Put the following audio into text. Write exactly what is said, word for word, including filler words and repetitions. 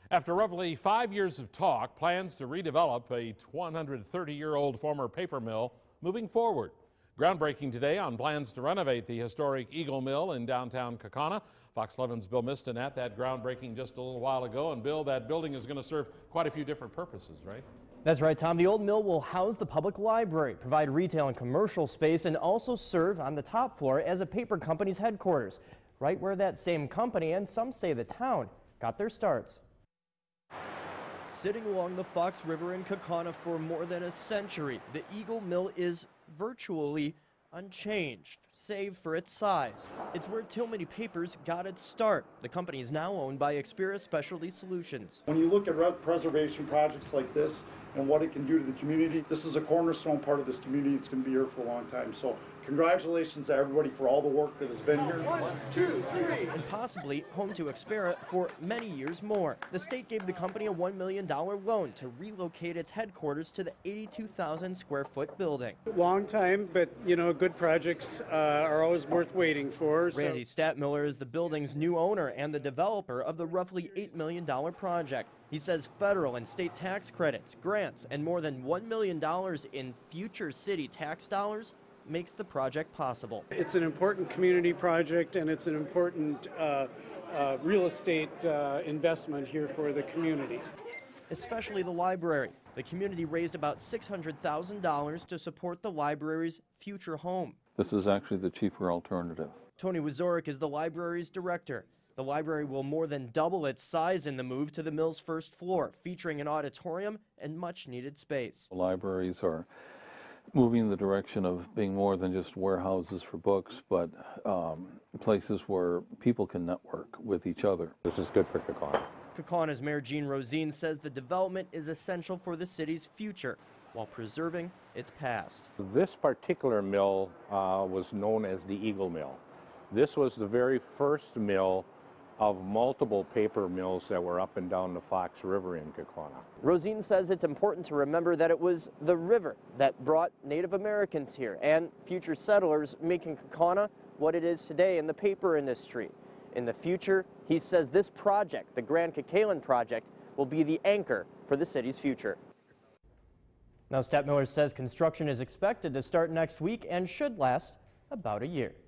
After roughly five years of talk, plans to redevelop a one hundred thirty year old former paper mill moving forward. Groundbreaking today on plans to renovate the historic Eagle Mill in downtown Kaukauna. Fox eleven's Bill Miston at that groundbreaking just a little while ago. And Bill, that building is going to serve quite a few different purposes, right? That's right, Tom. The old mill will house the public library, provide retail and commercial space, and also serve on the top floor as a paper company's headquarters, right where that same company, and some say the town, got their starts. Sitting along the Fox River in Kaukauna for more than a century, the Eagle Mill is virtually unchanged, save for its size. It's where Tillmany Papers got its start. The company is now owned by Expira Specialty Solutions. When you look at preservation projects like this and what it can do to the community, this is a cornerstone part of this community. It's going to be here for a long time. So congratulations to everybody for all the work that has been here. One, two, three. And possibly home to Expira for many years more. The state gave the company a one million dollar loan to relocate its headquarters to the eighty-two thousand square foot building. Long time, but you know, good projects uh, are always worth waiting for. So. Randy Statmiller is the building's new owner and the developer of the roughly eight million dollar project. He says federal and state tax credits, grants, and more than one million dollars in future city tax dollars makes the project possible. It's an important community project, and it's an important uh, uh, real estate uh, investment here for the community. Especially the library. The community raised about six hundred thousand dollars to support the library's future home. This is actually the cheaper alternative. Tony Wazorek is the library's director. The library will more than double its size in the move to the mill's first floor, featuring an auditorium and much needed space. Libraries are moving in the direction of being more than just warehouses for books, but um, places where people can network with each other. This is good for Kaukauna. Kaukauna's Mayor Gene Rosine says the development is essential for the city's future while preserving its past. This particular mill uh, was known as the Eagle Mill. This was the very first mill of multiple paper mills that were up and down the Fox River in Kaukauna. Rosine says it's important to remember that it was the river that brought Native Americans here and future settlers, making Kaukauna what it is today in the paper industry. In the future, he says this project, the Grand Kekalan project, will be the anchor for the city's future. Now, Statmiller says construction is expected to start next week and should last about a year.